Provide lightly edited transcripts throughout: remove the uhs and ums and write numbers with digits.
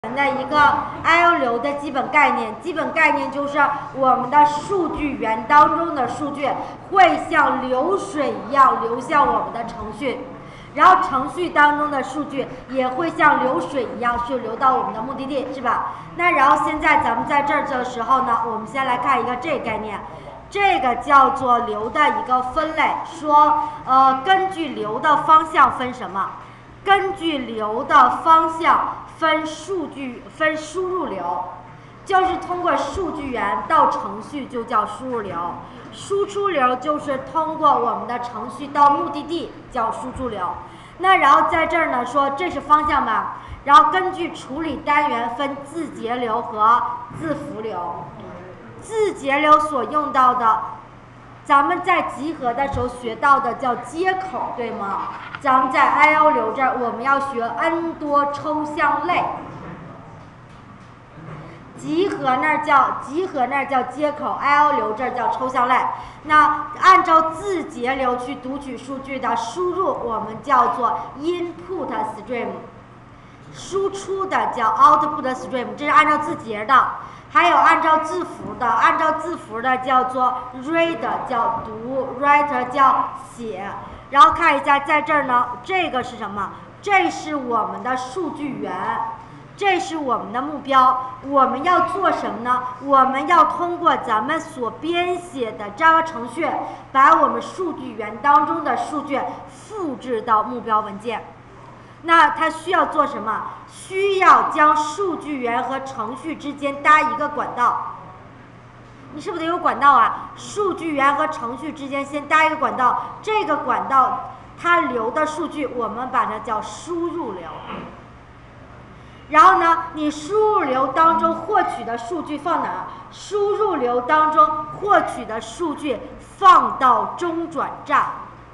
的一个 I/O 流的基本概念。基本概念就是我们的数据源当中的数据会像流水一样流向我们的程序，然后程序当中的数据也会像流水一样去流到我们的目的地，是吧？那然后现在咱们在这儿的时候呢，我们先来看一个这个概念。这个叫做流的一个分类，说根据流的方向分什么？根据流的方向分输入流，就是通过数据源到程序就叫输入流，输出流就是通过我们的程序到目的地叫输出流。那然后在这儿呢说这是方向吧，然后根据处理单元分字节流和字符流。字节流所用到的，咱们在集合的时候学到的叫接口，对吗？咱们在 I/O 流这儿我们要学 N 多抽象类，集合那儿叫接口 ，I/O 流这儿叫抽象类。那按照字节流去读取数据的输入，我们叫做 input stream， 输出的叫 output stream， 这是按照字节的。还有按照字符的，叫做 read 叫读 ，write 叫写。然后看一下，在这儿呢，这个是什么？这是我们的数据源，这是我们的目标。我们要做什么呢？我们要通过咱们所编写的 Java 程序，把我们数据源当中的数据复制到目标文件。那它需要做什么？需要将数据源和程序之间搭一个管道。你是不是得有管道啊？数据源和程序之间先搭一个管道，这个管道它流的数据我们把它叫输入流。然后呢，你输入流当中获取的数据放哪儿？输入流当中获取的数据放到中转站。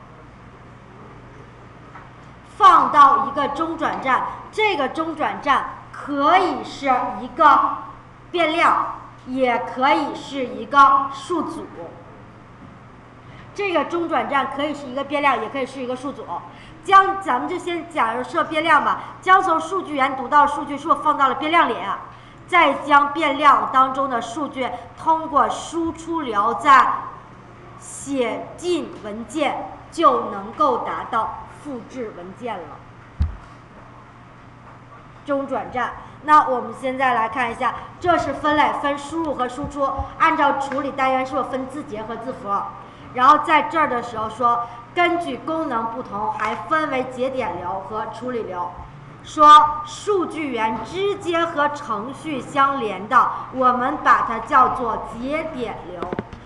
放到一个中转站，这个中转站可以是一个变量，也可以是一个数组。这个中转站可以是一个变量，也可以是一个数组。咱们就先假设变量吧，将从数据源读到的数据是不是放到了变量里？再将变量当中的数据通过输出流再写进文件，就能够达到复制文件了。中转站。那我们现在来看一下，这是分类，分输入和输出，按照处理单元是不是分字节和字符？然后在这儿的时候说，根据功能不同，还分为节点流和处理流。说数据源直接和程序相连的，我们把它叫做节点流。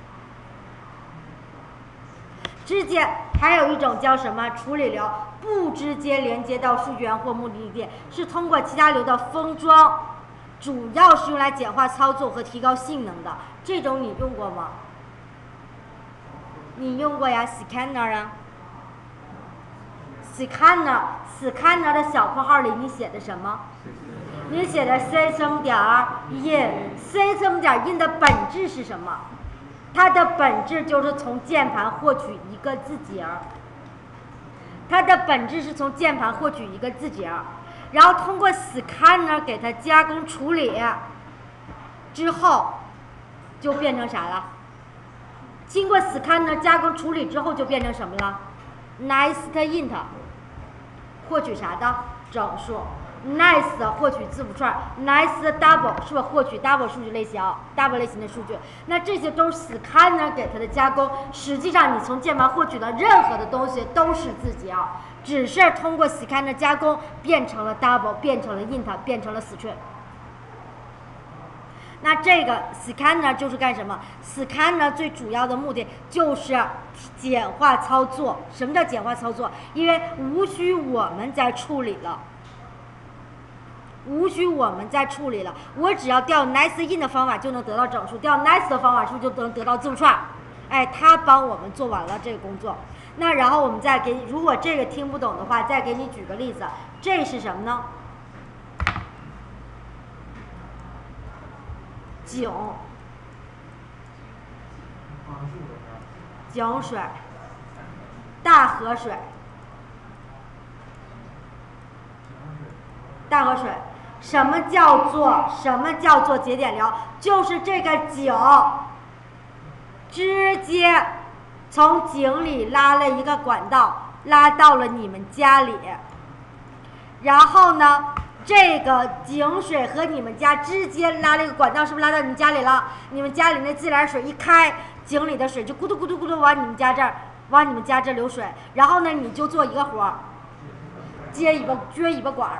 直接还有一种叫什么处理流，不直接连接到数据源或目的地，是通过其他流的封装，主要是用来简化操作和提高性能的。这种你用过吗？你用过呀 ？Scanner 啊 ，Scanner 的小括号里你写的什么？你写的 system.in，system.in 的本质是什么？它的本质就是从键盘获取一个字节，然后通过 scanner 给它加工处理之后，就变成啥了？经过 scanner 加工处理之后就变成什么了 ？nestInt 获取啥的？整数。Nest 获取字符串 ，Nest double 是不是获取 double 数据类型 ，double 类型的数据？那这些都是 scanner 给它的加工。实际上，你从键盘获取的任何的东西都是字节，只是通过 scanner 加工变成了 double， 变成了 int， 变成了 string。那这个 scanner 就是干什么 ？scanner 最主要的目的就是简化操作。什么叫简化操作？因为无需我们在处理了。我只要调 nestInt 的方法就能得到整数，调 nest 的方法是不是就能得到字符串？哎，它帮我们做完了这个工作。那然后我们再给你，如果这个听不懂的话，再给你举个例子。这是什么呢？井水，大河水。 什么叫做节点流？就是这个井直接从井里拉了一个管道，拉到了你们家里。然后呢，这个井水和你们家之间拉了一个管道，是不是拉到你们家里了？你们家里那自来水一开，井里的水就咕嘟咕嘟咕嘟往你们家这流水。然后呢，你就做一个活儿，撅尾巴管儿。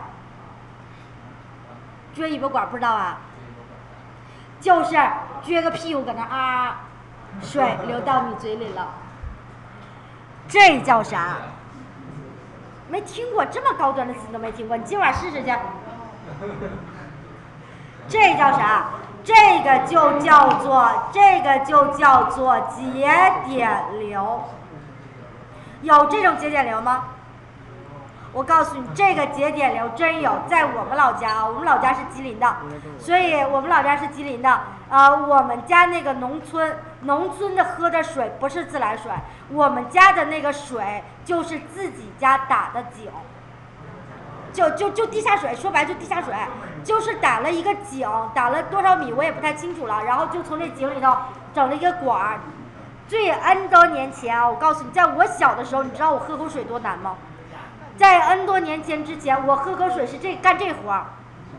撅尾巴管不知道啊？就是撅个屁股搁那啊，水流到你嘴里了。这叫啥？没听过这么高端的词都没听过，你今晚试试去。这叫啥？这个就叫做节点流。有这种节点流吗？我告诉你，这个节点流真有，在我们老家啊，我们老家是吉林的，所以我们老家是吉林的。我们家那个农村的喝的水不是自来水，我们家的那个水就是自己家打的井，就地下水，说白就地下水，就是打了一个井，打了多少米我也不太清楚了，然后就从这井里头整了一个管儿。最 N 多年前啊，我告诉你，在我小的时候，你知道我喝口水多难吗？在 N 多年前之前，我喝口水是干这活儿，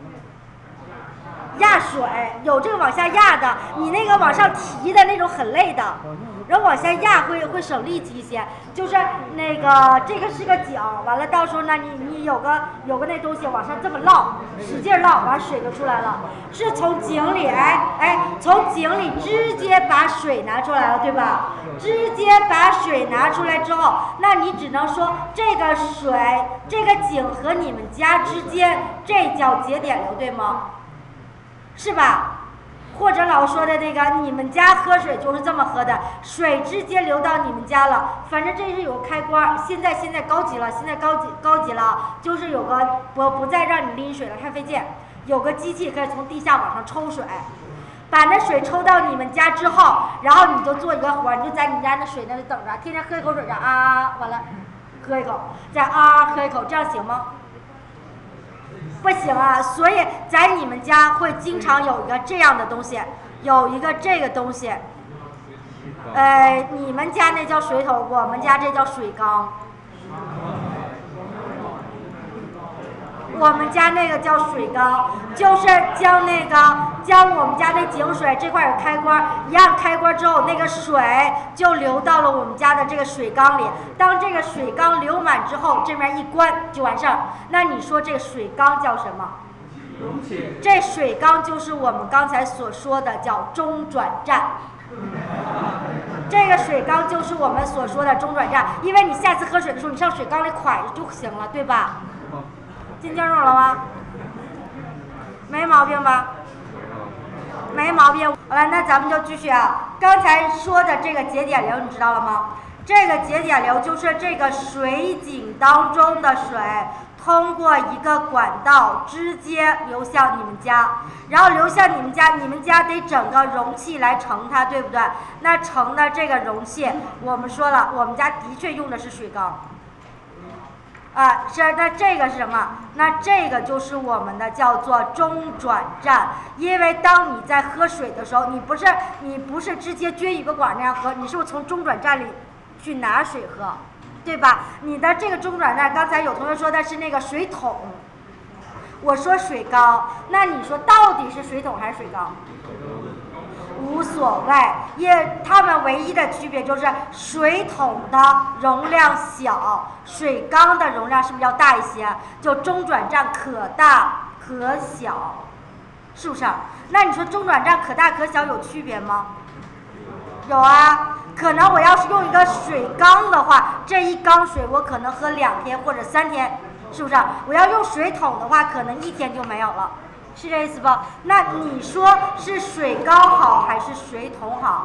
压水，有这个往下压的，你那个往上提的那种很累的，然后往下压会省力气一些。就是那个这个是个井，完了到时候呢，你有个那东西往上这么捞，使劲捞，完水就出来了。是从井里从井里直接把水拿出来了，对吧？直接把水拿出来之后，那你只能说这个水，这个井和你们家之间，这叫节点流，对吗？是吧？或者老说的那个，你们家喝水就是这么喝的，水直接流到你们家了。反正这是有个开关，现在高级了，高级了，就是有个不再让你拎水了，太费劲，有个机器可以从地下往上抽水，把那水抽到你们家之后，然后你就做一个活，你就在你家那水那里等着，天天喝一口水，啊，完了，喝一口，再啊喝一口，这样行吗？不行啊，所以在你们家会经常有一个这样的东西，有一个这个东西，你们家那叫水桶，我们家这叫水缸。我们家那个叫水缸，就是将我们家那井水这块有开关，一按开关之后，那个水就流到了我们家的这个水缸里。当这个水缸流满之后，这面一关就完事儿。那你说这个水缸叫什么？这水缸就是我们刚才所说的叫中转站。这个水缸就是我们所说的中转站，因为你下次喝水的时候，你上水缸里蒯就行了，对吧？进清楚了吗？没毛病吧？没毛病。好了，那咱们就继续啊。刚才说的这个节点流，你知道了吗？这个节点流就是这个水井当中的水通过一个管道直接流向你们家，然后流向你们家，你们家得整个容器来盛它，对不对？那盛的这个容器，我们说了，我们家的确用的是水缸。那这个是什么？那这个就是我们的叫做中转站，因为当你在喝水的时候，你不是直接撅一个管那样喝，你是不是从中转站里去拿水喝，对吧？你的这个中转站，刚才有同学说的是那个水桶，我说水缸，那你说到底是水桶还是水缸？无所谓，因为它们唯一的区别就是水桶的容量小，水缸的容量是不是要大一些？就中转站可大可小，是不是？那你说中转站可大可小有区别吗？有啊，可能我要是用一个水缸的话，这一缸水我可能喝2天或者3天，是不是？我要用水桶的话，可能1天就没有了。是这意思吧？那你说是水缸好还是水桶好？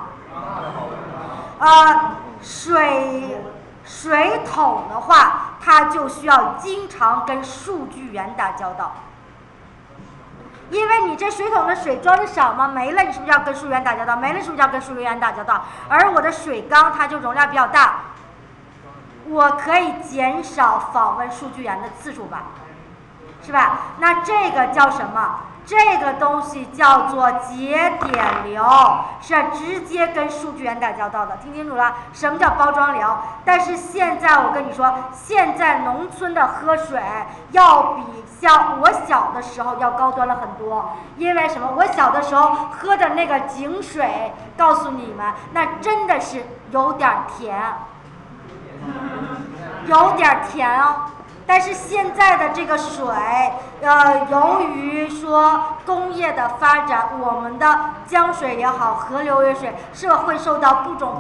水桶的话，它就需要经常跟数据源打交道，因为你这水桶的水装的少吗？没了，你是不是要跟数据源打交道？没了，是不是要跟数据源打交道？而我的水缸它就容量比较大，我可以减少访问数据源的次数吧。 是吧？那这个叫什么？这个东西叫做节点流，是直接跟数据源打交道的。听清楚了，什么叫包装流？但是现在我跟你说，现在农村的喝水要比像我小的时候要高端了很多。因为什么？我小的时候喝的那个井水，告诉你们，那真的是有点甜，有点甜哦。但是现在的这个水，由于说工业的发展，我们的江水也好，河流也水是会受到不同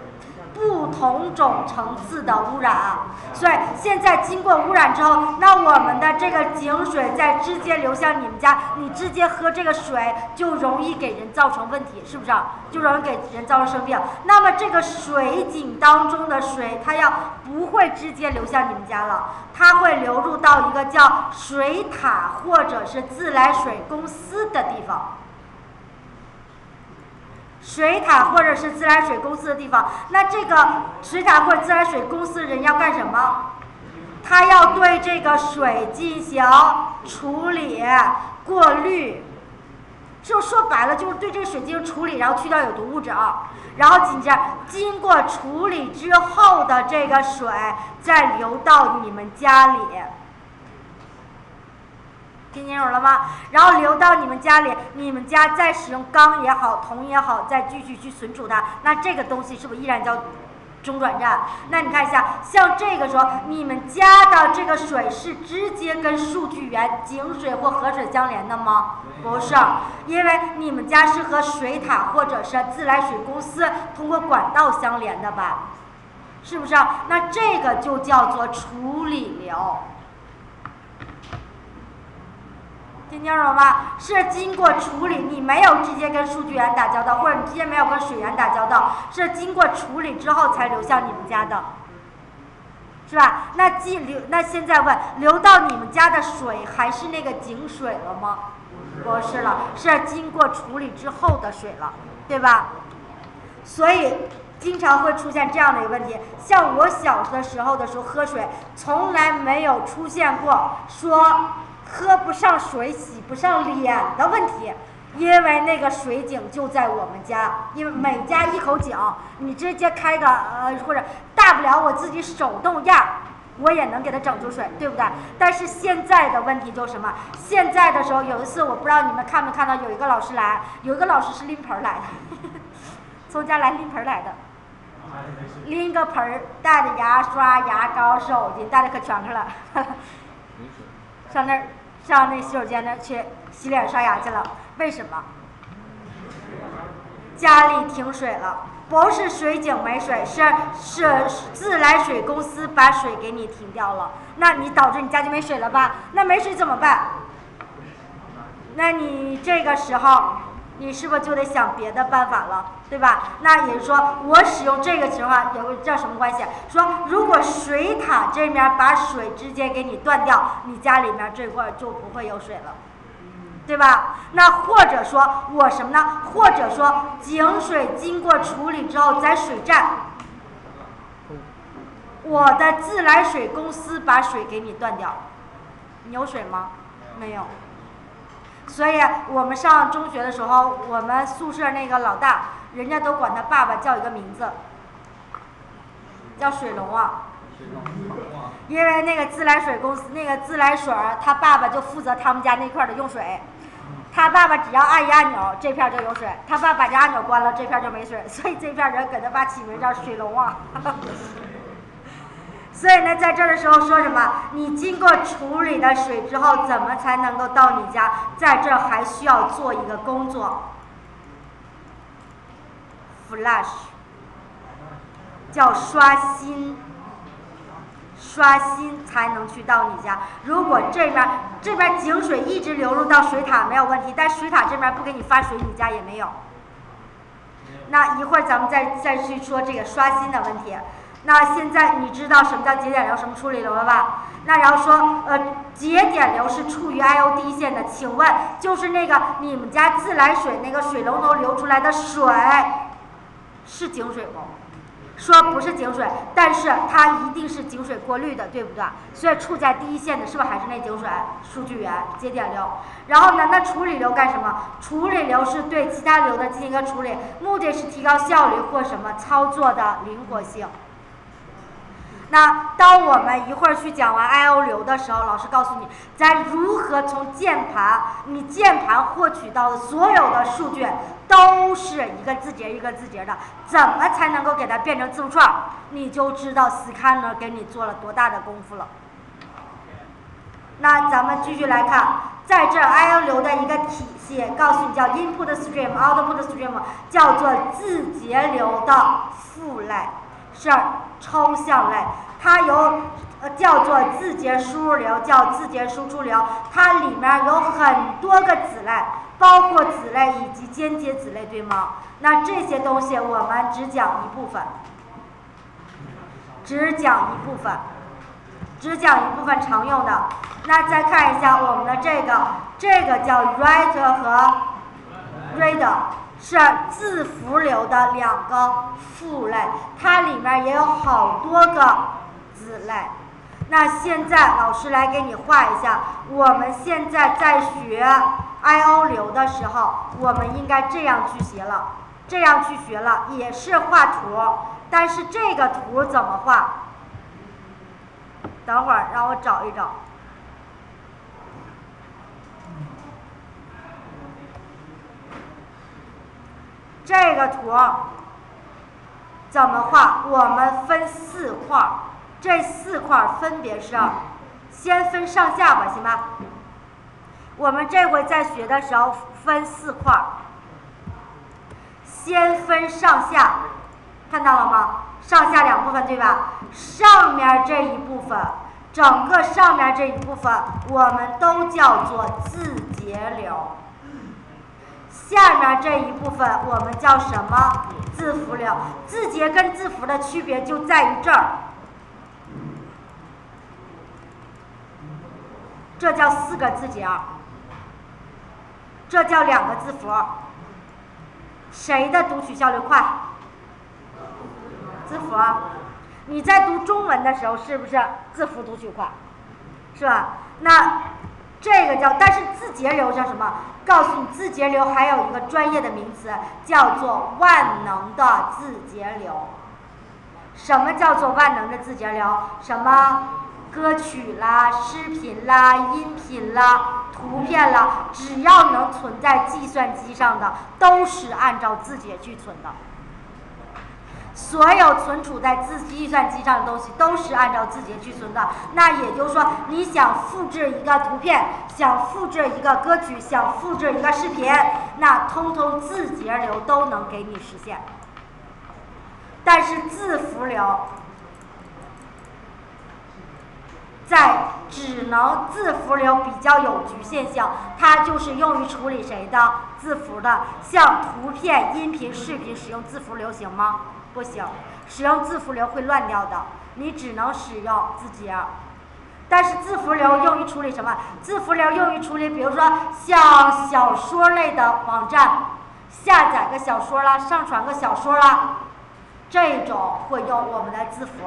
种层次的污染，所以现在经过污染之后，那我们的这个井水再直接流向你们家，你直接喝这个水就容易给人造成问题，是不是？就容易给人造成生病。那么这个水井当中的水，它不会直接流向你们家了，它会流入到一个叫水塔或者是自来水公司的地方。水塔或者是自来水公司的地方，那这个水塔或者自来水公司的人要干什么？他要对这个水进行处理、过滤，就说白了就是对这个水进行处理，然后去掉有毒物质啊，然后紧接着经过处理之后的这个水再流到你们家里。听清楚了吗？然后流到你们家里，你们家再使用钢也好，铜也好，再继续去存储它，那这个东西是不是依然叫中转站？那你看一下，像这个时候，你们家的这个水是直接跟数据源井水或河水相连的吗？不是，因为你们家是和水塔或者是自来水公司通过管道相连的吧？是不是？那这个就叫做处理流。听清楚了吗？是经过处理，你没有直接跟数据源打交道，或者你直接没有跟水源打交道，是经过处理之后才流向你们家的，是吧？那现在问，流到你们家的水还是那个井水了吗？不是了，是经过处理之后的水了，对吧？所以经常会出现这样的一个问题，像我小的时候喝水，从来没有出现过说喝不上水、洗不上脸的问题，因为那个水井就在我们家，因为每家一口井，你直接开个或者大不了我自己手动压，我也能给它整出水，对不对？但是现在的问题就是什么？现在的时候有一次，我不知道你们看没看到，有一个老师来，有一个老师是拎盆来的，从家来拎盆来的，拎个盆带着牙刷、牙膏、手巾，带着可全去了，上那洗手间那去洗脸刷牙去了。为什么？家里停水了，不是水井没水，是自来水公司把水给你停掉了，那你导致你家就没水了吧？那没水怎么办？那你这个时候你是不是就得想别的办法了，对吧？那也就是说，我使用这个情况也会叫什么关系？说如果水塔这面把水直接给你断掉，你家里面这块就不会有水了，对吧？那或者说我什么呢？或者说井水经过处理之后在水站，我的自来水公司把水给你断掉，你有水吗？没有。所以我们上中学的时候，我们宿舍那个老大，人家都管他爸爸叫一个名字，叫水龙啊。因为那个自来水公司那个自来水，他爸爸就负责他们家那块的用水，他爸爸只要按一按钮，这片就有水；他爸把这按钮关了，这片就没水。所以这片人给他爸起名叫水龙啊。所以呢，在这儿的时候说什么？你经过处理的水之后，怎么才能够到你家？在这儿还需要做一个工作 ，flush， 叫刷新，刷新才能去到你家。如果这边井水一直流入到水塔没有问题，但水塔这边不给你发水，你家也没有。那一会儿咱们再去说这个刷新的问题。那现在你知道什么叫节点流，什么处理流了吧？那然后说，节点流是处于 IOD 线的，请问就是那个你们家自来水那个水龙头流出来的水，是井水不？ 说不是井水，但是它一定是井水过滤的，对不对？所以处在第一线的是不是还是那井水数据源节点流？然后呢，那处理流干什么？处理流是对其他流的进行一个处理，目的是提高效率或什么操作的灵活性。那当我们一会儿去讲完 I/O 流的时候，老师告诉你，咱如何从你键盘获取到的所有的数据都是一个字节一个字节的，怎么才能够给它变成字符串？你就知道 Scanner 给你做了多大的功夫了。那咱们继续来看，在这 I/O 流的一个体系，告诉你叫 Input Stream、Output Stream， 叫做字节流的父类。是抽象类，它有叫做字节输入流，叫字节输出流，它里面有很多个子类，包括子类以及间接子类，对吗？那这些东西我们只讲一部分，只讲一部分常用的。那再看一下我们的这个叫 write 和 read。是字符流的两个父类，它里面也有好多个子类。那现在老师来给你画一下，我们现在在学 I/O 流的时候，我们应该这样去学了，也是画图，但是这个图怎么画？等会儿让我找一找。这个图怎么画？我们分4块，这4块分别是，先分上下吧，行吧？我们这回在学的时候分4块，先分上下，看到了吗？上下两部分，对吧？上面这一部分，整个上面这一部分，我们都叫做字节流。下面这一部分我们叫什么？字符流。字节跟字符的区别就在于这儿，这叫4个字节，这叫2个字符。谁的读取效率快？字符。你在读中文的时候是不是字符读取快？是吧？那这个叫，但是字节流叫什么？告诉你，字节流还有一个专业的名词，叫做万能的字节流。什么叫做万能的字节流？什么歌曲啦、视频啦、音频啦、图片啦，只要能存在计算机上的，都是按照字节去存的。所有存储在计算机上的东西都是按照字节去存的。那也就是说，你想复制一个图片，想复制一个歌曲，想复制一个视频，那通通字节流都能给你实现。但是字符流只能字符流比较有局限性，它就是用于处理谁的字符的，像图片、音频、视频使用字符流行吗？不行，使用字符流会乱掉的，你只能使用字节。但是字符流用于处理什么？字符流用于处理，比如说像小说类的网站，下载个小说啦，上传个小说啦，这种会用我们的字符。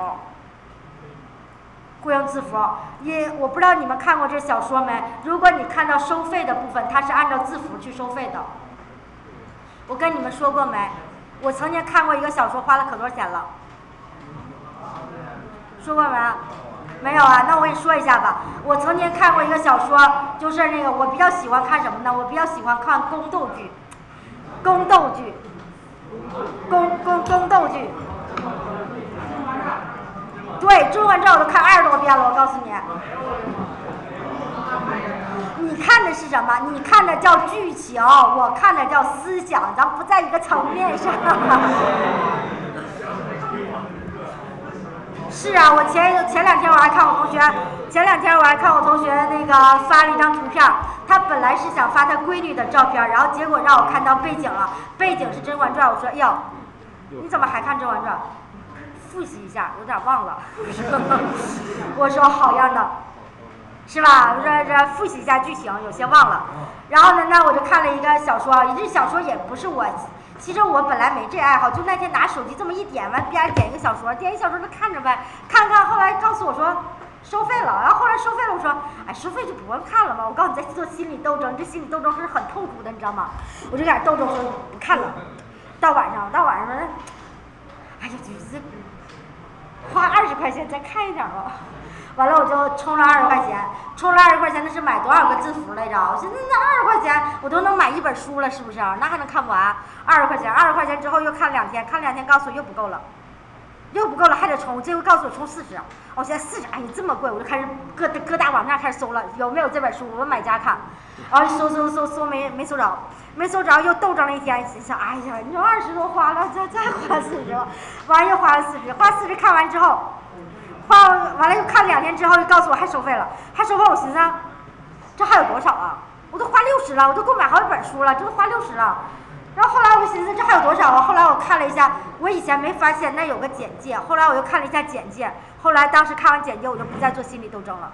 会用字符，我不知道你们看过这小说没？如果你看到收费的部分，它是按照字符去收费的。我跟你们说过没？我曾经看过一个小说，花了可多钱了。说过没？没有啊？那我给你说一下吧。我曾经看过一个小说，就是那个我比较喜欢看什么呢？我比较喜欢看宫斗剧。对，《甄嬛传》我都看20多遍了，我告诉你。你看的是什么？你看的叫剧情，我看的叫思想，咱不在一个层面上。是啊，我前两天我还看我同学那个发了一张图片，他本来是想发他闺女的照片，然后结果让我看到背景了，背景是《甄嬛传》，我说哟，你怎么还看《甄嬛传》？复习一下，有点忘了。我说好样的。 是吧？这复习一下剧情，有些忘了。然后呢，那我就看了一个小说，这小说也不是我，其实我本来没这爱好，就那天拿手机这么一点完，边点一个小说，点一小说就看着呗，看，后来告诉我说收费了，然后后来收费了，我说哎，收费就不用看了嘛。我告诉你，在做心理斗争，这心理斗争是很痛苦的，你知道吗？我就在斗争说不看了。到晚上呢，哎呀，就是花20块钱再看一点吧。完了我就充了20块钱，那是买多少个字符来着？我寻思那20块钱我都能买一本书了，是不是？那还能看不完？20块钱之后又看2天，告诉我又不够了，还得充。这回告诉我充40，我现在40，哎呀这么贵，我就开始各大网站开始搜了，有没有这本书？我买家看，然后搜没搜着，又斗争了一天，心想哎呀，你说20多花了，再花40，完又花了40，看完之后。完了又看2天之后，又告诉我还收费了，我寻思这还有多少啊？我都花60了，我都购买好几本书了，这都花60了。然后后来我寻思这还有多少啊？后来我看了一下，我以前没发现那有个简介，后来我又看了一下简介，后来当时看完简介我就不再做心理斗争了。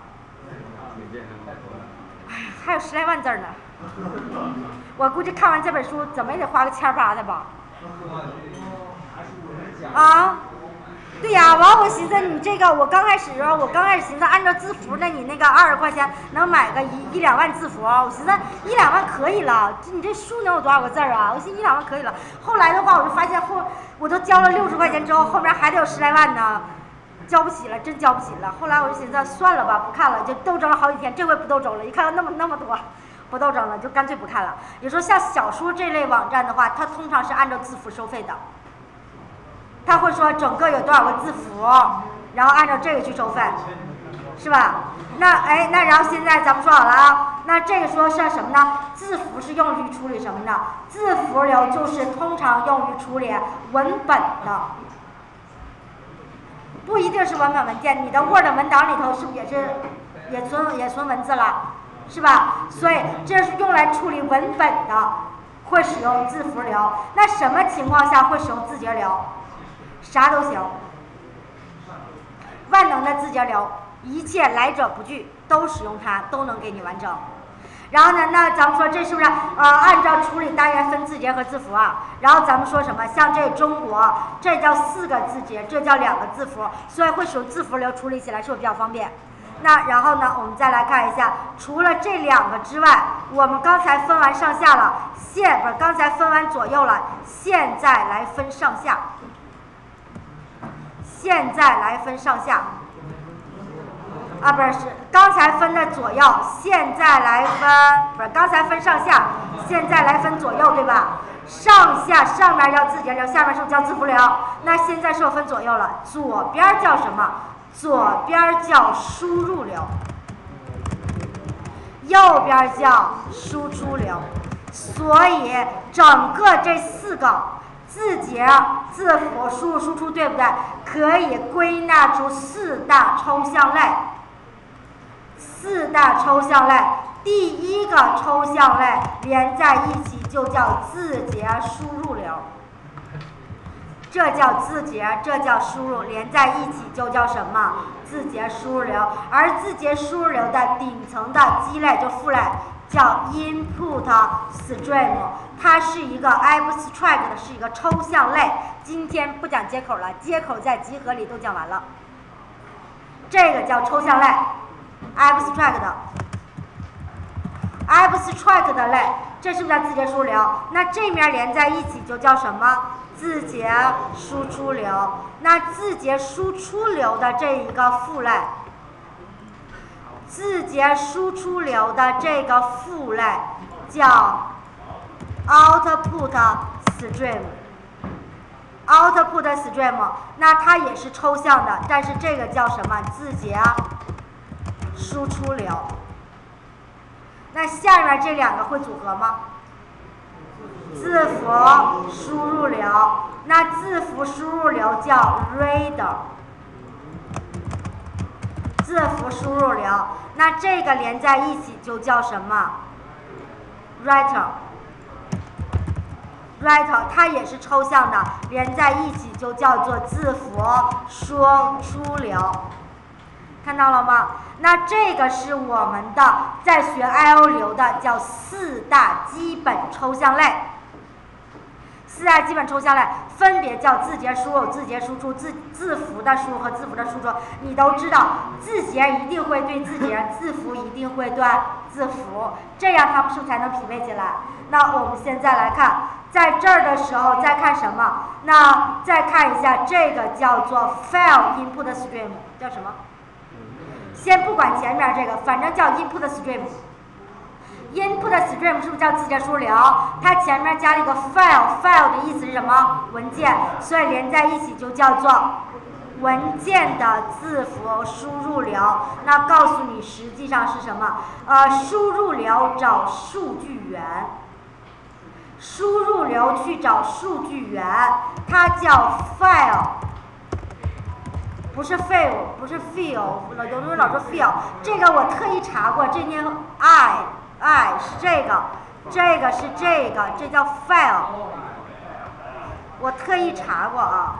哎呀，还有10来万字呢，我估计看完这本书怎么也得花个1800的吧？啊？对呀，完我寻思你这个，我刚开始寻思按照字符，那你那个20块钱能买个1、2万字符，我寻思1、2万可以了，你这书能有多少个字啊？我寻思1、2万可以了。后来的话，我就发现我都交了60块钱之后，后面还得有10来万呢，交不起了，真交不起了。后来我就寻思算了吧，不看了，就斗争了好几天，这回不斗争了，一看到那么多，不斗争了，就干脆不看了。有时候像小说这类网站的话，它通常是按照字符收费的。他会说整个有多少个字符，然后按照这个去收费，是吧？那然后现在咱们说好了啊，那这个说是什么呢？字符是用于处理什么呢？字符流就是通常用于处理文本的，不一定是文本文件。你的 Word 文档里头是不是也存文字了，是吧？所以这是用来处理文本的，会使用字符流。那什么情况下会使用字节流？啥都行，万能的字节流，一切来者不拒，都使用它，都能给你完成。然后呢，那咱们说这是不是按照处理单元分字节和字符啊？然后咱们说什么？像这中国，这叫4个字节，这叫2个字符，所以会使用字符流处理起来是不是比较方便？那然后呢，我们再来看一下，除了这2个之外，我们刚才分完上下了，刚才分完左右了，现在来分上下。现在来分上下，啊，不是刚才分的左右，现在来分不是刚才分上下，现在来分左右，对吧？上下上面叫字节流，下面是不是叫字符流？那现在是我分左右了，左边叫什么？左边叫输入流，右边叫输出流。所以整个这4个。字节、字符、输入、输出，对不对？可以归纳出4大抽象类。4大抽象类，第1个抽象类连在一起就叫字节输入流，这叫字节，这叫输入，连在一起就叫什么？字节输入流。而字节输入流的顶层的基类就父类叫 input stream。它是一个 abstract 的，是一个抽象类。今天不讲接口了，接口在集合里都讲完了。这个叫抽象类 ，abstract 的类，这是不是叫字节输出流？那这面连在一起就叫什么？字节输出流。那字节输出流的这一个父类，字节输出流的这个父类叫output stream， 那它也是抽象的，但是这个叫什么？字节输出流。那下面这2个会组合吗？字符输入流，那字符输入流叫 reader， 字符输入流，那这个连在一起就叫什么？ writer， 它也是抽象的，连在一起就叫做字符输出流。 看到了吗？那这个是我们的在学 I/O 流的叫4大基本抽象类。4大基本抽象类分别叫字节输入、字节输出、字符的输入和字符的输出。你都知道，字节一定会对字节，字符一定会对字符，这样它们是不是才能匹配起来？那我们现在来看，在这儿的时候再看什么？那再看一下这个叫做 file input stream， 叫什么？先不管前面这个，反正叫 input stream。input stream 是不是叫字节输入流？它前面加了一个 file 的意思是什么？文件，所以连在一起就叫做文件的字符输入流。那告诉你实际上是什么？输入流找数据源，输入流去找数据源，它叫 file。不是 file， 不是 feel， 有的人老说 feel， 这个我特意查过，这念 I 是这个，这个是这个，这叫 file， 我特意查过啊。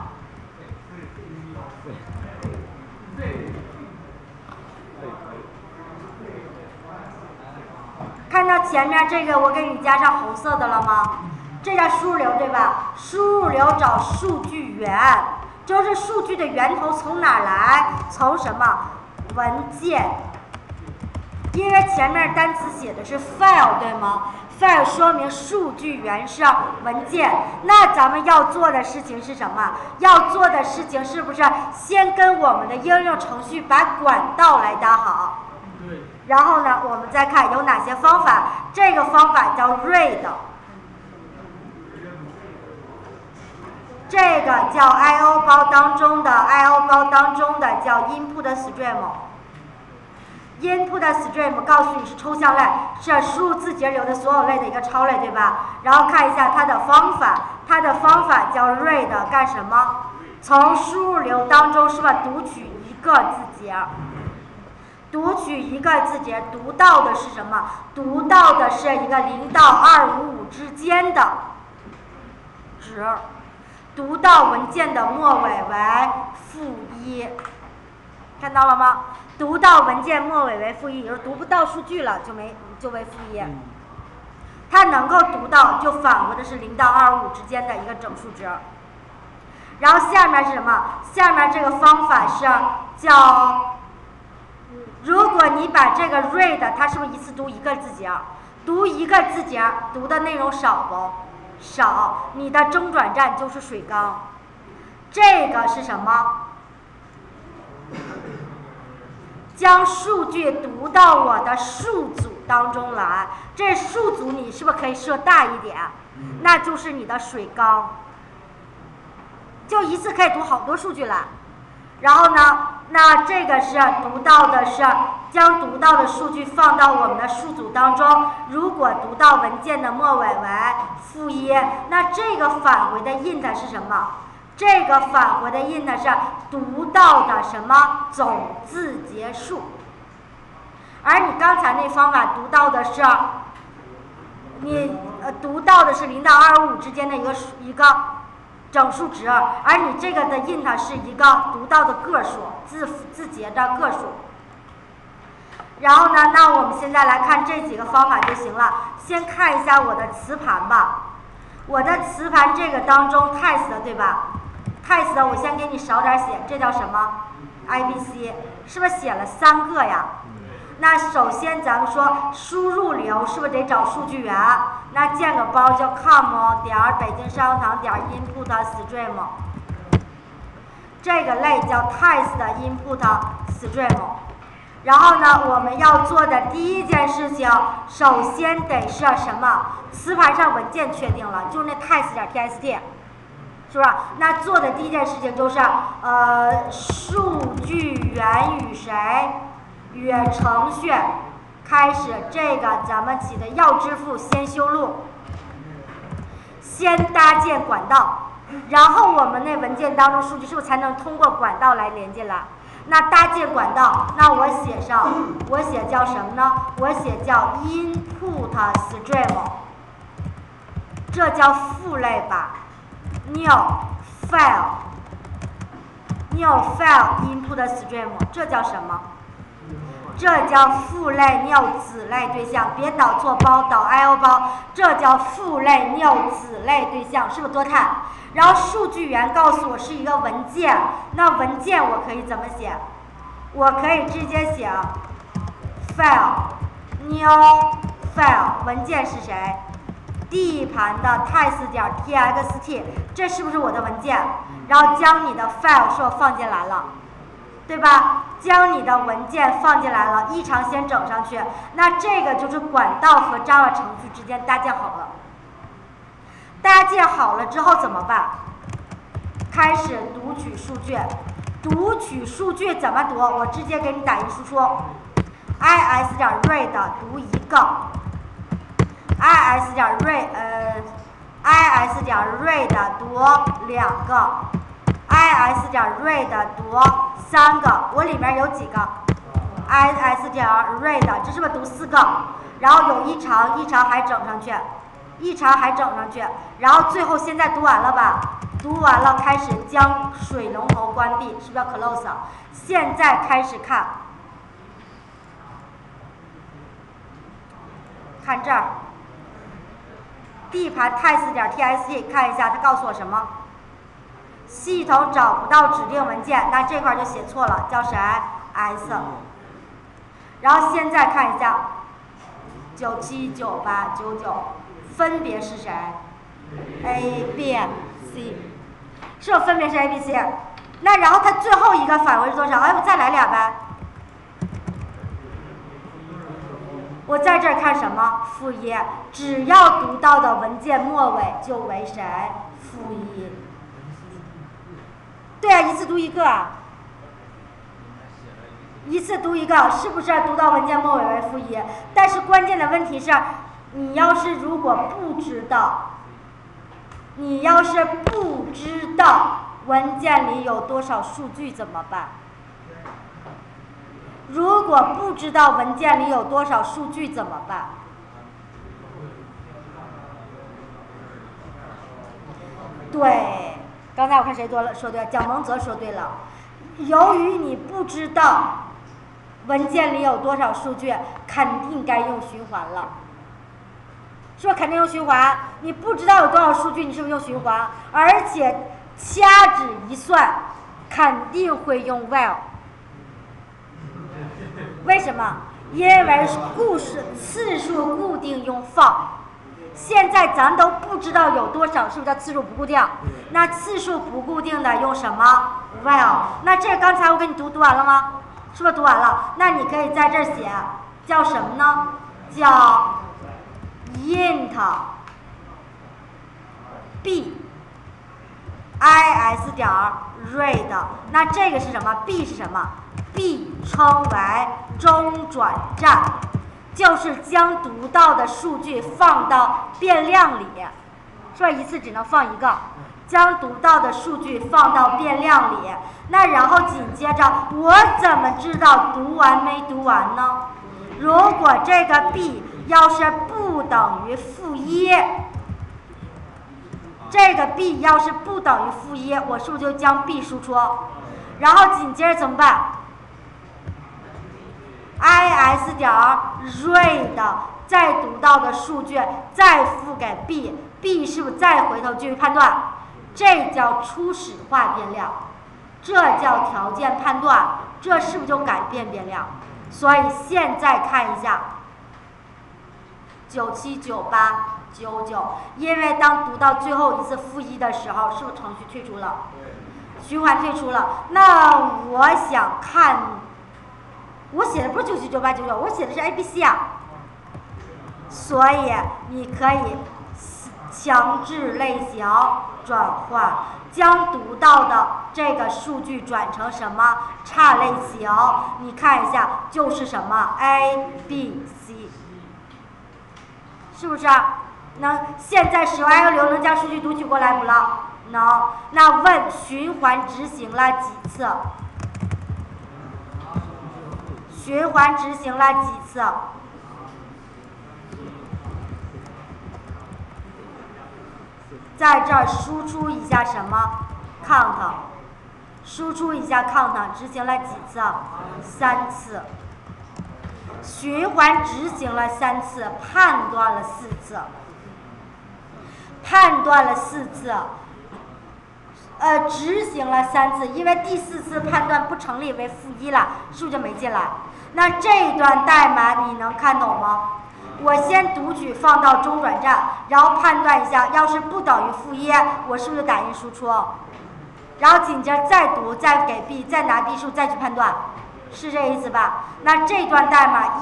看到前面这个我给你加上红色的了吗？这叫输入流对吧？输入流找数据源，就是数据的源头从哪来？从什么？文件。因为前面单词写的是 file 对吗？ file 说明数据源是文件。那咱们要做的事情是什么？要做的事情是不是先跟我们的应用程序把管道来搭好？然后呢，我们再看有哪些方法。这个方法叫 read， 这个叫 I/O 包当中的叫 input stream。input stream 告诉你是抽象类，是输入字节流的所有类的一个超类，对吧？然后看一下它的方法，叫 read， 干什么？从输入流当中是不是读取一个字节？读取一个字节，读到的是什么？读到的是一个0到255之间的值，读到文件的末尾为-1，看到了吗？读到文件末尾为-1，也就是读不到数据了就为-1。它能够读到就返回的是0到255之间的一个整数值。然后下面是什么？下面这个方法是叫，如果你把这个 read， 它是不是一次读一个字节？读一个字节，读的内容少不？少，你的中转站就是水缸。这个是什么？将数据读到我的数组当中来。这数组你是不是可以设大一点？那就是你的水缸，就一次可以读好多数据来。然后呢，那这个是读到的是将读到的数据放到我们的数组当中。如果读到文件的末尾为-1，那这个返回的 int 是什么？这个返回的 int 是读到的什么总字节数。而你刚才那方法读到的是你读到的是0到255之间的一个整数值，而你这个的 int 是一个读到的个数，字节的个数。然后呢，那我们现在来看这几个方法就行了。先看一下我的磁盘吧。我的磁盘这个当中 test 的对吧？ test 的我先给你少点写，这叫什么 ？IBC 是不是写了3个呀？那首先咱们说输入流是不是得找数据源？那建个包叫 com 点北京商堂点 input stream， 这个类叫 test input stream。然后呢，我们要做的第一件事情，首先得是什么？磁盘上文件确定了，就是那 test 点 txt， 是不是？那做的第一件事情就是数据源与谁？与程序开始。这个咱们起的要支付先修路，先搭建管道，然后我们那文件当中数据是不是才能通过管道来连进来？那搭建管道，那我写叫什么呢？我写叫 input stream， 这叫父类吧 ，new file， new file input stream， 这叫什么？这叫父类 new 子类对象，别导错包，导 IO 包，这叫父类 new 子类对象，是不是多看？然后数据源告诉我是一个文件，那文件我可以怎么写？我可以直接写 file new file， 文件是谁？D 盘的 test.txt， 这是不是我的文件？然后将你的 file 是我放进来了，对吧？将你的文件放进来了，异常先整上去。那这个就是管道和 Java 程序之间搭建好了。搭建好了之后怎么办？开始读取数据。读取数据怎么读？我直接给你打印输出 ，is.read 读一个 ，is.read 读两个 ，is.read 读三个。我里面有几个 ？is.read 这是不是读四个？然后有异常还整上去，然后最后现在读完了吧？读完了，开始将水龙头关闭，是不是要 close？ 现在开始看，看这儿 ，D 盘 test.txt， 看一下它告诉我什么？系统找不到指定文件，那这块就写错了，叫谁 ？s。然后现在看一下，97、98、99，分别是谁 ？A、B、C。是不是分别是 A、B、C？ 那然后它最后一个返回是多少？哎，我再来俩呗。我在这儿看什么？负一，只要读到的文件末尾就为谁？负一。对啊，一次读一个啊。一次读一个，是不是读到文件末尾为负一？但是关键的问题是，你要是如果不知道。文件里有多少数据怎么办？如果不知道文件里有多少数据怎么办？对，刚才我看谁说对了，蒋蒙泽说对了。由于你不知道文件里有多少数据，肯定该用循环了。是不是肯定用循环？你不知道有多少数据，你是不是用循环？而且掐指一算，肯定会用 while。为什么？因为次数固定用 for。现在咱都不知道有多少，是不是叫次数不固定？那次数不固定的用什么 while？ 那这刚才我给你读完了吗？是不是读完了？那你可以在这儿写叫什么呢？叫int b is.read， 那这个是什么 ？b 是什么 ？b 称为中转站，就是将读到的数据放到变量里，是吧？一次只能放一个，将读到的数据放到变量里。那然后紧接着，我怎么知道读完没读完呢？如果这个 b 要是不等于负一，这个 b 要是不等于负一，我是不是就将 b 输出？然后紧接着怎么办 ？is.read 再读到的数据再付给 b 是不是再回头继续判断？这叫初始化变量，这叫条件判断，这是不是就改变变量？所以现在看一下。97、98、99，因为当读到最后一次负一的时候，是不是程序退出了？循环退出了。那我想看，我写的不是97、98、99，我写的是 A、B、C 啊。所以你可以强制类型转换，将读到的这个数据转成什么差类型？你看一下，就是什么 A、B、C。是不是？现在使用 IO 流能将数据读取过来不了？能。那问循环执行了几次？循环执行了几次？在这儿输出一下什么 count， 输出一下 count 执行了几次？3次。循环执行了3次，判断了4次。判断了4次，执行了3次，因为第4次判断不成立为负1了，是不是就没进来？那这一段代码你能看懂吗？我先读取放到中转站，然后判断一下，要是不等于负1，我是不是就打印输出？然后紧接着再读，再给 B， 再拿 B 数再去判断，是这意思吧？那这段代码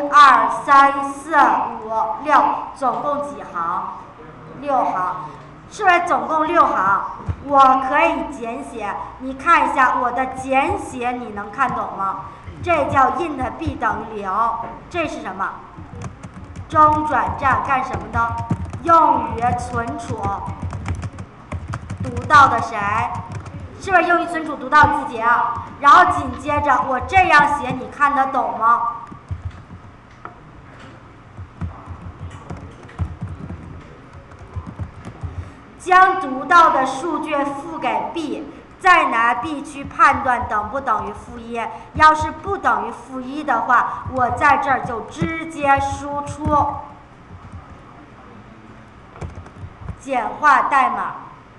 1、2、3、4、5、6，总共几行？6行，是不是总共6行？我可以简写，你看一下我的简写，你能看懂吗？这叫 int b 等于0，这是什么？中转站干什么的？用于存储读到的谁？是不是用于存储读到字节啊？然后紧接着我这样写，你看得懂吗？将读到的数据付给 B， 再拿 B 去判断等不等于负1。要是不等于负1的话，我在这儿就直接输出简化代码。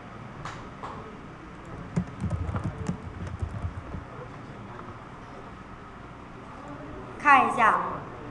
看一下。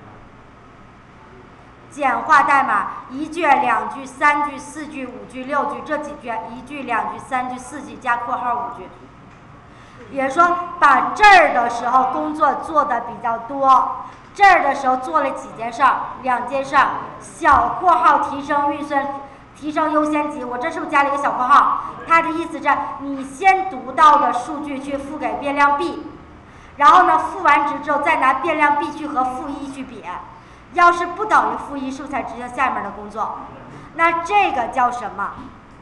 简化代码1句、2句、3句、4句、5句、6句，这几句1句、2句、3句、4句加括号5句。也就是说，把这儿的时候工作做的比较多，这儿的时候做了几件事儿，2件事儿，小括号提升预算，提升优先级。我这是不是加了一个小括号？它的意思是你先读到的数据去付给变量 B， 然后呢付完值之后再拿变量 B 去和负1去比。要是不等于负1，是不是才执行下面的工作？那这个叫什么？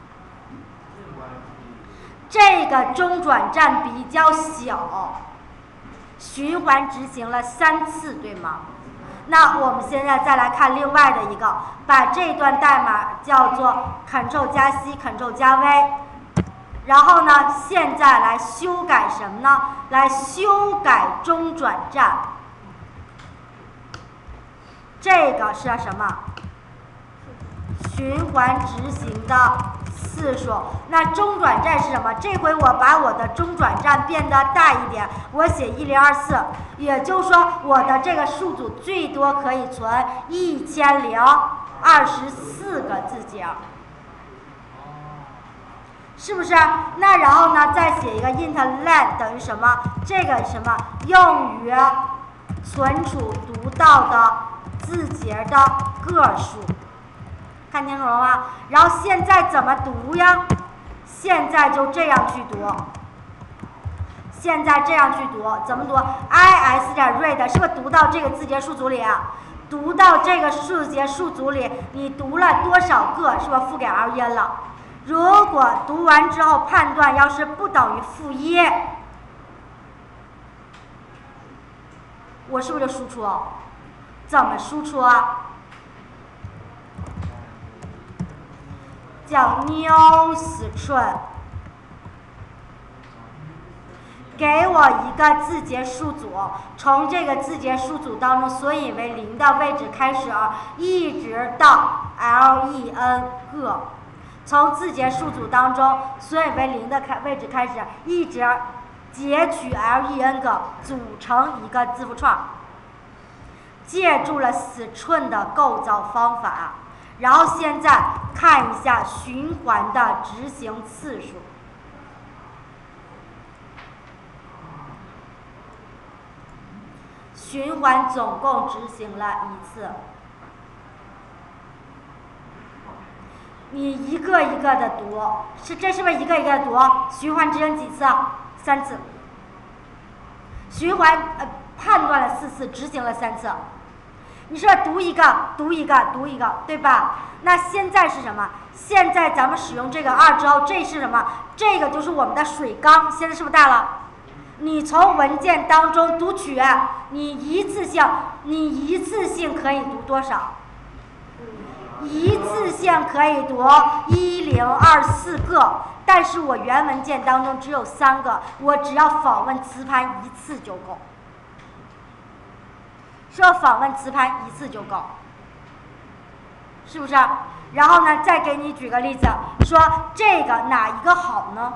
这个中转站比较小，循环执行了3次，对吗？那我们现在再来看另外的一个，把这段代码叫做 Ctrl 加 C，Ctrl 加 V， 然后呢，现在来修改什么呢？来修改中转站。这个是什么？循环执行的次数。那中转站是什么？这回我把我的中转站变得大一点，我写1024，也就是说我的这个数组最多可以存1024个字节，是不是？那然后呢，再写一个 int len 等于什么？这个什么用于存储读到的字节的个数，看清楚了吗？然后现在怎么读呀？现在就这样去读，现在这样去读，怎么读 ？is 点 read 是不是读到这个字节数组里啊？读到这个字节数组里，你读了多少个？是不是付给 len 了？如果读完之后判断要是不等于负1，我是不是就输出？怎么输出啊？叫 new string， 给我一个字节数组，从这个字节数组当中索引为0的位置开始，一直到 len 个，从字节数组当中索引为0的位置开始，一直截取 len 个，组成一个字符串。借助了 string 的构造方法，然后现在看一下循环的执行次数。循环总共执行了1次，你一个一个的读，这是不是一个一个读？循环执行几次？3次。循环判断了4次，执行了3次。你说读一个，读一个，读一个，对吧？那现在是什么？现在咱们使用这个2之后，这是什么？这个就是我们的水缸，现在是不是大了？你从文件当中读取，你一次性可以读多少一次性可以读1024个，但是我原文件当中只有3个，我只要访问磁盘1次就够。说访问磁盘1次就够，是不是？然后呢，再给你举个例子，说这个哪一个好呢？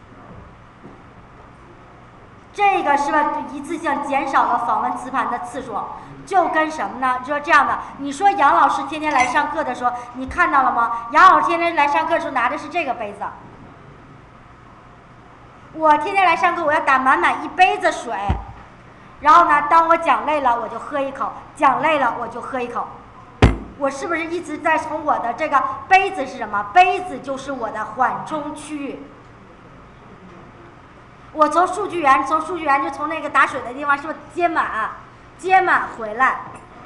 这个是不是一次性减少了访问磁盘的次数？就跟什么呢？就这样的。你说杨老师天天来上课的时候，你看到了吗？杨老师天天来上课的时候拿的是这个杯子。我天天来上课，我要打满1杯子水。然后呢，当我讲累了，我就喝一口；讲累了，我就喝一口。我是不是一直在从我的这个杯子是什么？杯子就是我的缓冲区域。我从数据源就从那个打水的地方是不是接满回来？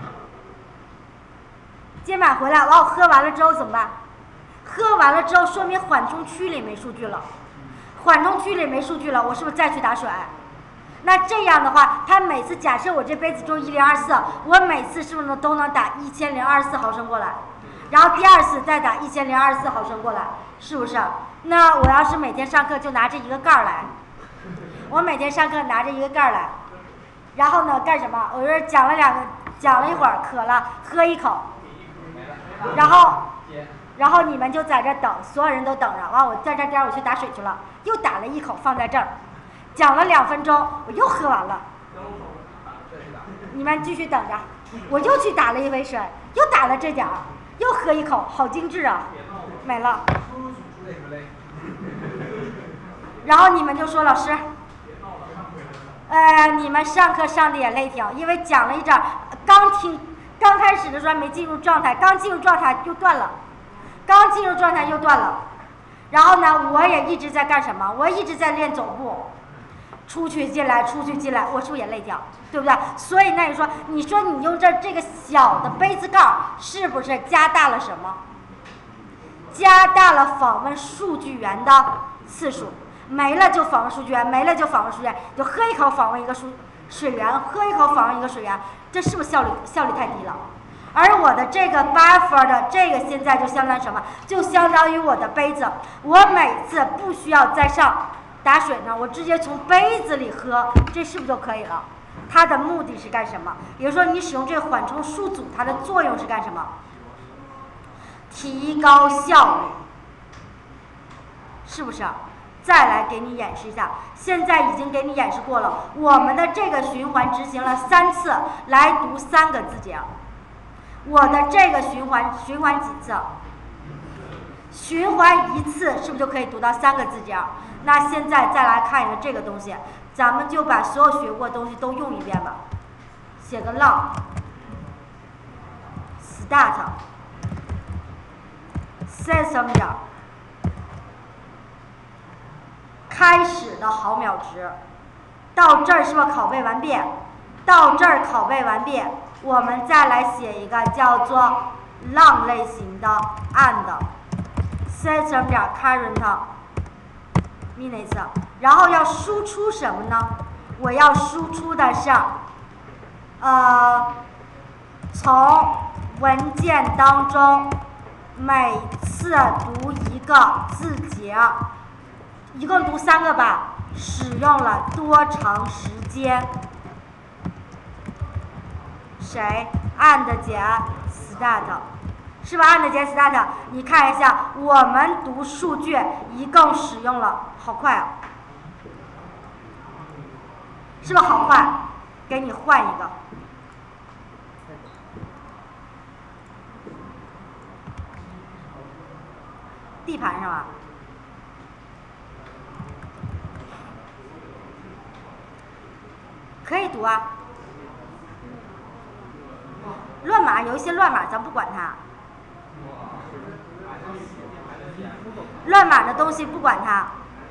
接满回来，完我喝完了之后怎么办？喝完了之后，说明缓冲区里没数据了。缓冲区里没数据了，我是不是再去打水？那这样的话，它每次假设我这杯子中1024，我每次是不是都能打1024毫升过来？然后第2次再打1024毫升过来，是不是？那我要是每天上课就拿着一个盖儿来，我每天上课拿着一个盖儿来，然后呢干什么？我说讲了一会儿，渴了喝一口，然后你们就在这等，所有人都等着。完我在这边我去打水去了，又打了一口放在这儿。讲了2分钟，我又喝完了。你们继续等着，我又去打了一杯水，又打了这点儿，又喝一口，好精致啊，没了。然后你们就说老师，你们上课上的也累挺，因为讲了一阵，刚开始的时候没进入状态，刚进入状态又断了，然后呢，我也一直在干什么？我一直在练走步。出去进来，我是不是也累掉，对不对？所以那你说你用这个小的杯子盖儿，是不是加大了什么？加大了访问数据源的次数，没了就访问数据源，就喝一口访问一个水源，喝一口访问一个水源，这是不是效率太低了？而我的这个 buffer 的这个现在就相当于什么？就相当于我的杯子，我每次不需要再上打水呢，我直接从杯子里喝，这是不是就可以了？它的目的是干什么？也就是说，你使用这个缓冲数组，它的作用是干什么？提高效率，是不是？再来给你演示一下，现在已经给你演示过了。我们的这个循环执行了3次，来读3个字节。我的这个循环几次？循环1次，是不是就可以读到3个字节？那现在再来看一个这个东西，咱们就把所有学过的东西都用一遍吧。写个浪 start system 点开始的毫秒值，到这儿是不是拷贝完毕？到这儿拷贝完毕，我们再来写一个叫做浪类型的 and system 点 current minutes， 然后要输出什么呢？我要输出的是，从文件当中每次读一个字节，一共读3个吧，使用了多长时间？谁 and 节 start， 是吧 and 节 start， 你看一下，我们读数据一共使用了，好快啊，是不是好快？给你换一个。地盘上啊，可以读啊。乱码有一些乱码，咱不管它。乱码的东西不管它。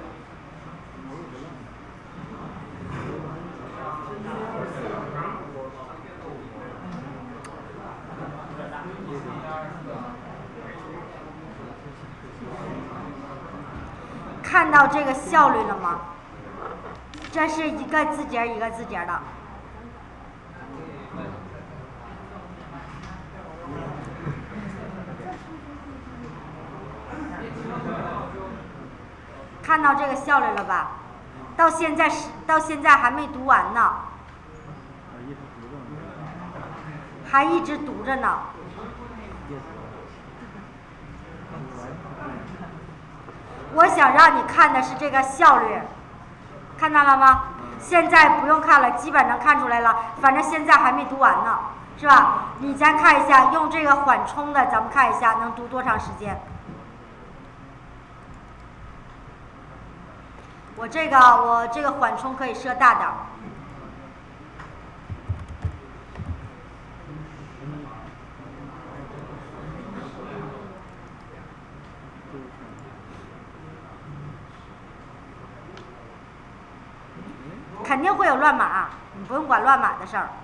看到这个效率了吗？这是一个字节一个字节的。 看到这个效率了吧？到现在还没读完呢，还一直读着呢。我想让你看的是这个效率，看到了吗？现在不用看了，基本能看出来了。反正现在还没读完呢，是吧？你再看一下，用这个缓冲的，咱们看一下能读多长时间。我这个缓冲可以设大点儿。肯定会有乱码，你不用管乱码的事儿。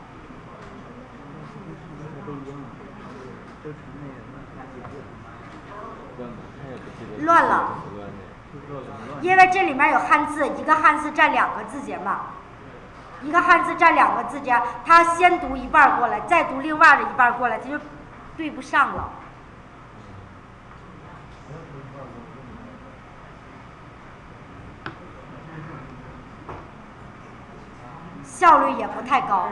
乱了，因为这里面有汉字，一个汉字占2个字节嘛，一个汉字占2个字节，它先读一半过来，再读另外的一半过来，它就对不上了。效率也不太高，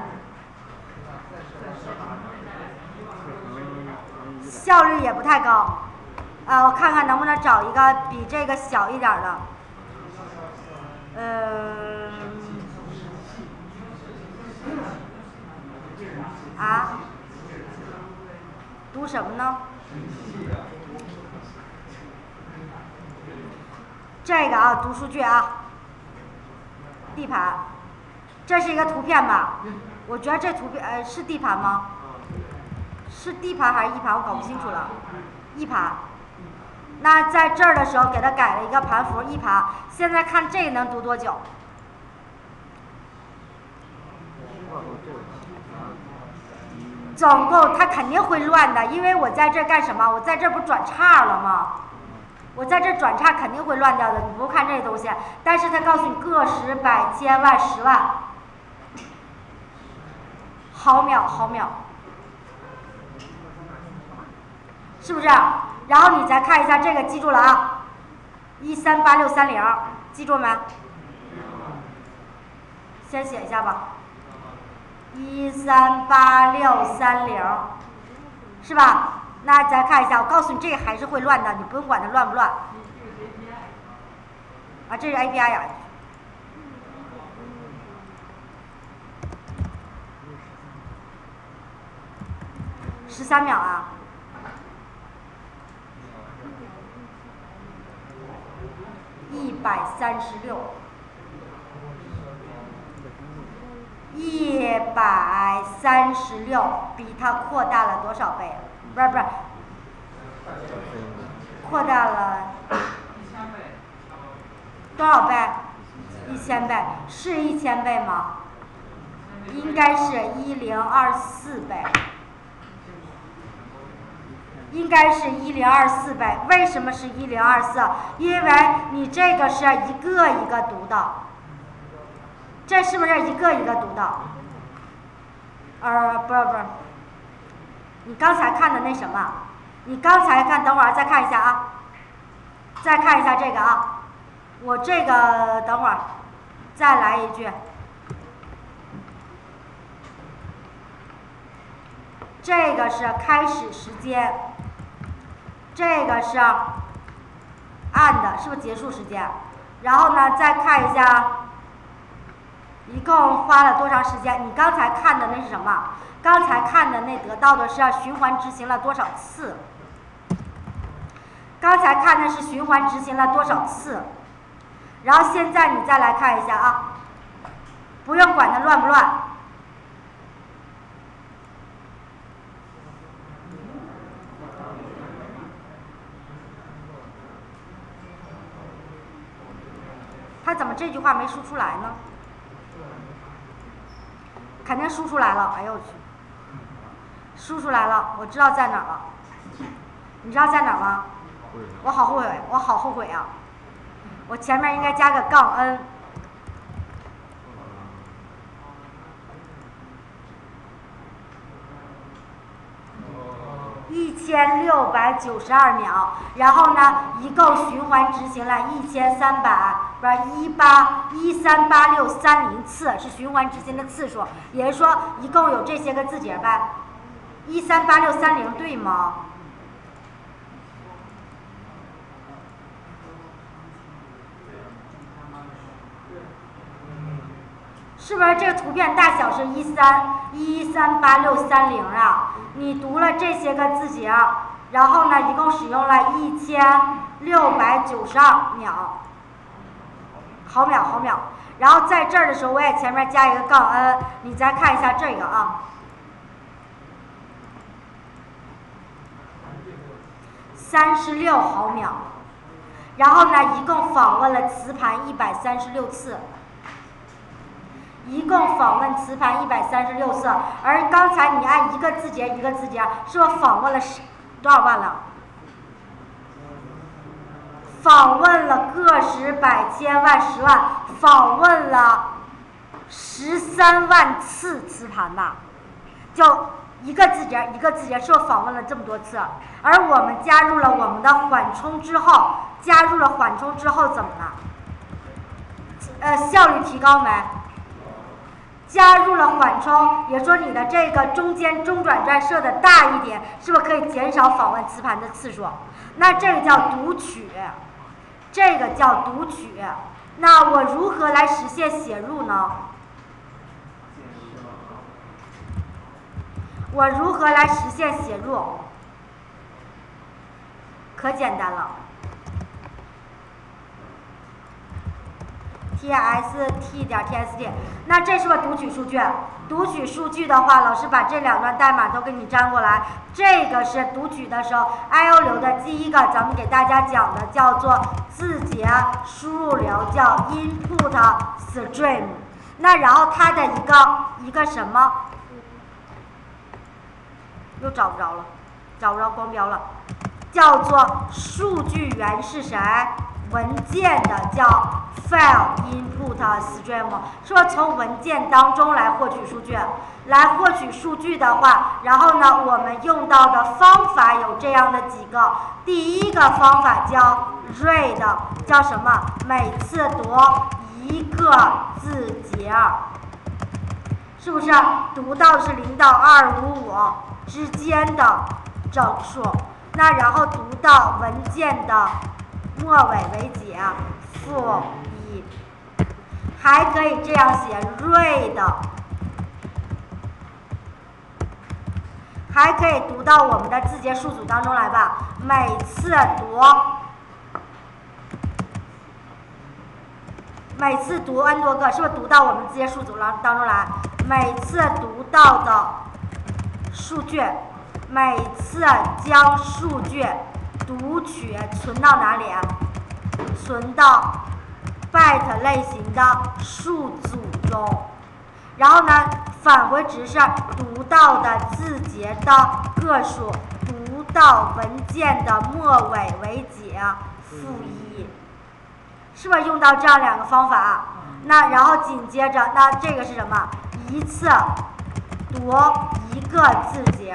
效率也不太高。我看看能不能找一个比这个小一点的。读什么呢？这个啊，读数据啊，地盘。这是一个图片吧？我觉得这图片是地盘吗？是地盘还是一盘？我搞不清楚了。一盘。那在这儿的时候给它改了一个盘符一盘。现在看这个能读多久？总共它肯定会乱的，因为我在这儿干什么？我在这儿不转叉了吗？我在这转叉肯定会乱掉的，你不用看这些东西。但是它告诉你个十、百、千、万、10万。毫秒，是不是？然后你再看一下这个，记住了啊，138630，记住没？先写一下吧，138630，是吧？那再看一下，我告诉你，这个还是会乱的，你不用管它乱不乱。这是 API 呀。13秒啊，136，136比它扩大了多少倍？不是，扩大了多少倍？1000倍，是1000倍吗？应该是1024倍。应该是1024倍，为什么是1024？因为你这个是一个一个读的，这是不是一个一个读的？不是，你刚才看的那什么？你刚才看，等会儿再看一下啊，再看一下这个啊，我这个等会儿再来一句。这个是开始时间，这个是按的，是不是结束时间？然后呢，再看一下，一共花了多长时间？你刚才看的那是什么？刚才看的那得到的是循环执行了多少次？刚才看的是循环执行了多少次？然后现在你再来看一下啊，不用管它乱不乱。他怎么这句话没输出来呢？肯定输出来了，哎呦我去，输出来了，我知道在哪儿了。你知道在哪儿吗？我好后悔，我好后悔啊！我前面应该加个杠 n。 1692秒，然后呢，一共循环执行了138138630次，是循环执行的次数，也就是说一共有这些个字节呗。138630对吗？是不是这个图片大小是138630啊？你读了这些个字节，然后呢，一共使用了1692毫秒。然后在这儿的时候，我也前面加一个杠 n， 你再看一下这个啊，36毫秒。然后呢，一共访问了磁盘136次。一共访问磁盘136次，而刚才你按一个字节，是不是访问了多少万了？访问了个十百千万十万，访问了13万次磁盘吧？就一个字节，是不是访问了这么多次？而我们加入了我们的缓冲之后，怎么了？效率提高没？加入了缓冲，也说你的这个中间中转站设的大一点，是不是可以减少访问磁盘的次数？那这个叫读取，那我如何来实现写入呢？可简单了。tst.tst， 那这是不是读取数据？读取数据的话，老师把这两段代码都给你粘过来。这个是读取的时候 I/O 流的第一个，咱们给大家讲的叫做字节输入流，叫 input stream。那然后它的一个什么？又找不着光标了，叫做数据源是谁？文件的叫 file input stream， 是不是从文件当中来获取数据？来获取数据的话，然后呢，我们用到的方法有这样的几个。第一个方法叫 read， 叫什么？每次读一个字节，是不是读到的是0到255之间的整数？那然后读到文件的末尾为几？负1，还可以这样写 read， 还可以读到我们的字节数组当中来吧。每次读 n 多个，是不是读到我们字节数组当中来？每次读到的数据，每次将数据读取存到哪里？存到 byte 类型的数组中。然后呢，返回值是读到的字节的个数，读到文件的末尾为几？负1，是不是用到这样两个方法？那然后紧接着，那这个是什么？一次读一个字节，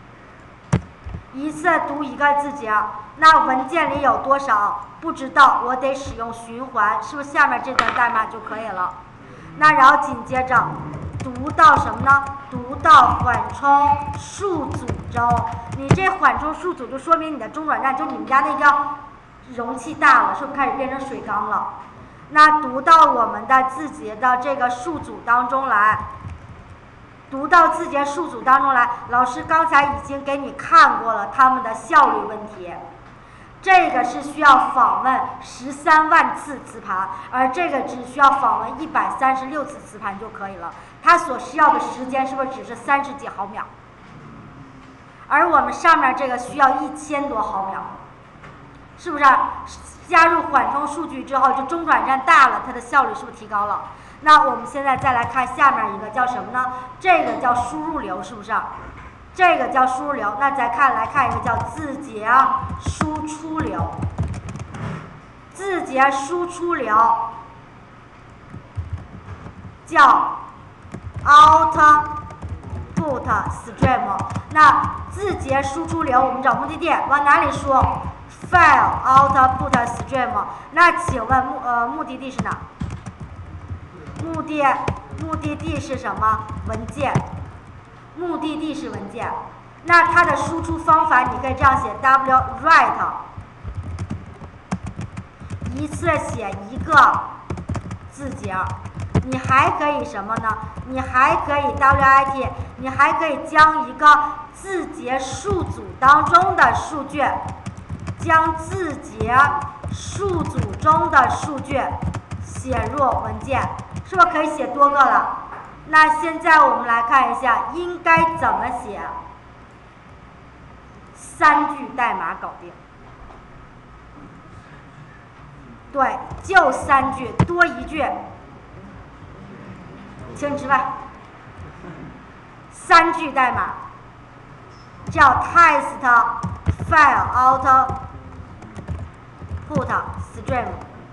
那文件里有多少？不知道，我得使用循环，是不是下面这段代码就可以了？那然后紧接着读到什么呢？读到缓冲数组中。你这缓冲数组就说明你的中转站，就你们家那个容器大了，是不是开始变成水缸了？那读到我们的字节的这个数组当中来，老师刚才已经给你看过了他们的效率问题。这个是需要访问13万次磁盘，而这个只需要访问136次磁盘就可以了。它所需要的时间是不是只是30几毫秒？而我们上面这个需要1000多毫秒，是不是？加入缓冲数据之后，就中转站大了，它的效率是不是提高了？那我们现在再来看下面一个叫什么呢？这个叫输入流，是不是？这个叫输入流。那再来看一个叫字节输出流。字节输出流叫 output input stream。那字节输出流，我们找目的地往哪里输 ？file output stream。那请问目的地是哪？目的地是什么？文件。目的地是文件。那它的输出方法你可以这样写 ：write， 一次写一个字节。你还可以什么呢？你还可以 wit， 你还可以将一个字节数组当中的数据，将字节数组中的数据写入文件，是不是可以写多个了？那现在我们来看一下应该怎么写，3句代码搞定。对，就3句，多1句。请你吃饭。3句代码叫 test file output stream，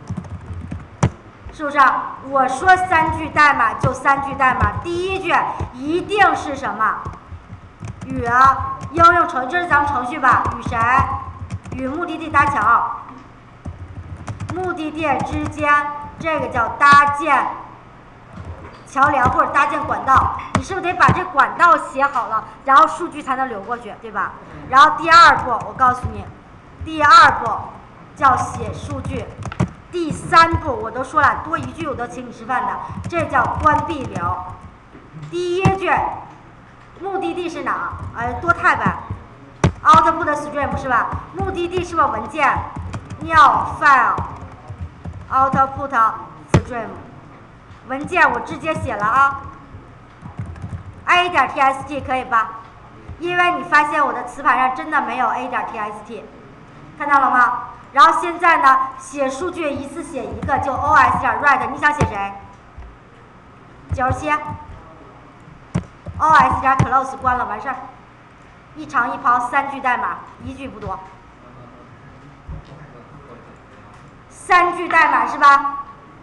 是不是？我说3句代码就3句代码。第一句一定是什么？与应用程序，这是咱们程序吧？与谁？与目的地搭桥。目的地之间，这个叫搭建桥梁或者搭建管道，你是不是得把这管道写好了，然后数据才能流过去，对吧？然后第二步，我告诉你，第二步叫写数据，第3步我都说了，多1句我都请你吃饭的，这叫关闭流。第一句，目的地是哪？多态呗 ，output stream 是吧？目的地是不是文件？new file output stream。文件我直接写了啊 ，a.txt 可以吧？因为你发现我的磁盘上真的没有 a.txt， 看到了吗？然后现在呢，写数据一次写一个，就 os.write， 你想写谁？97 os.close 关了，完事儿，一长一抛，3句代码，1句不多，3句代码是吧？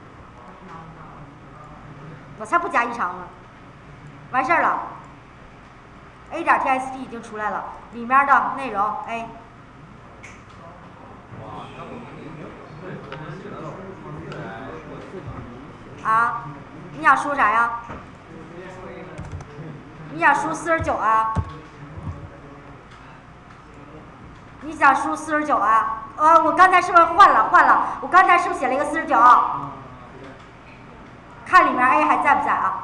我才不加一长呢，完事儿了。a.txt 已经出来了，里面的内容 A。啊，你想输啥呀？你想输49啊？你想输49啊？我刚才是不是换了？我刚才是不是写了一个49？看里面 A 还在不在啊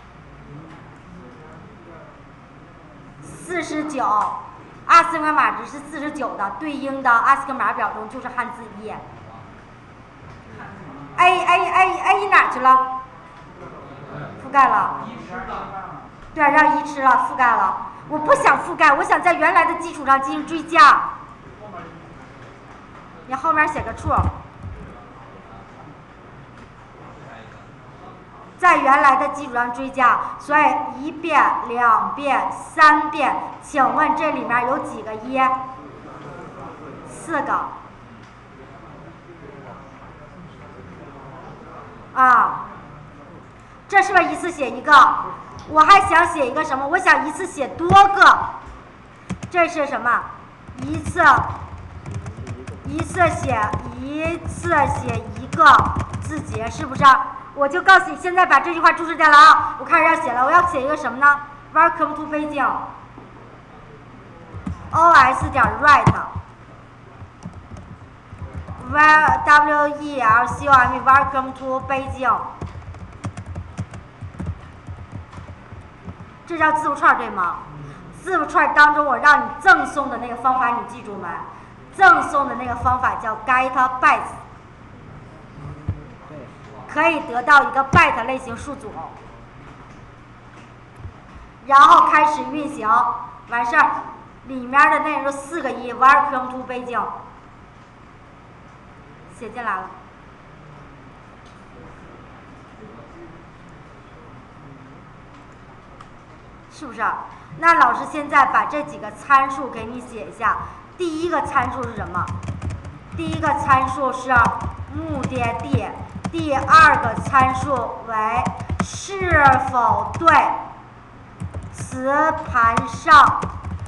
？49，阿斯克码值是49的，对应的阿斯克码表中就是汉字1。A 哪去了？覆盖了。对，让1吃了，覆盖了。我不想覆盖，我想在原来的基础上进行追加。你后面写个处。在原来的基础上追加，所以1遍、2遍、3遍。请问这里面有几个1？4个。啊，这是不是一次写一个？我还想写一个什么？我想一次写多个。这是什么？一次写一个字节，是不是？我就告诉你，现在把这句话注释掉了啊！我开始要写了，我要写一个什么呢 ？Welcome to Beijing。os.write。welcome welcome to Beijing。这叫字符串对吗？字符串当中，我让你赠送的那个方法你记住没？赠送的那个方法叫 get bytes。可以得到一个 byte 类型数组，然后开始运行，完事儿，里面的内容4个1 ，Welcome to Beijing， 写进来了，是不是？那老师现在把这几个参数给你写一下。第一个参数是什么？第一个参数是目的地。第二个参数为是否对磁盘上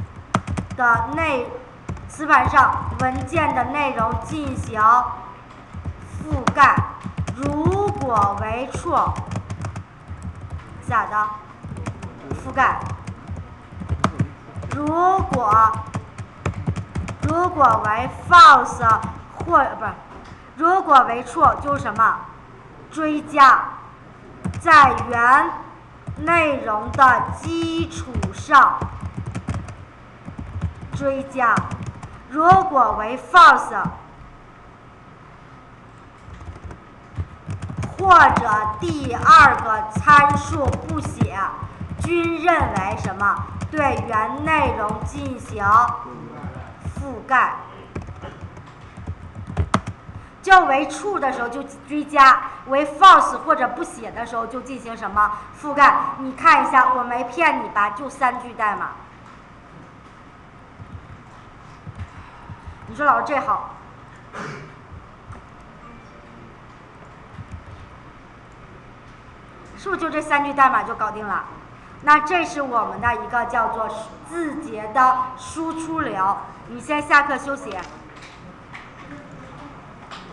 文件的内容进行覆盖。如果为 true， 咋的？覆盖。如果为 false 如果为 true 就是什么？追加，在原内容的基础上追加。如果为 false 或者第二个参数不写，均认为什么？对原内容进行覆盖。就为 true 的时候就追加，为 false 或者不写的时候就进行什么覆盖。你看一下，我没骗你吧？就3句代码。你说老师这好，是不是就这3句代码就搞定了？那这是我们的一个叫做字节的输出流。你先下课休息。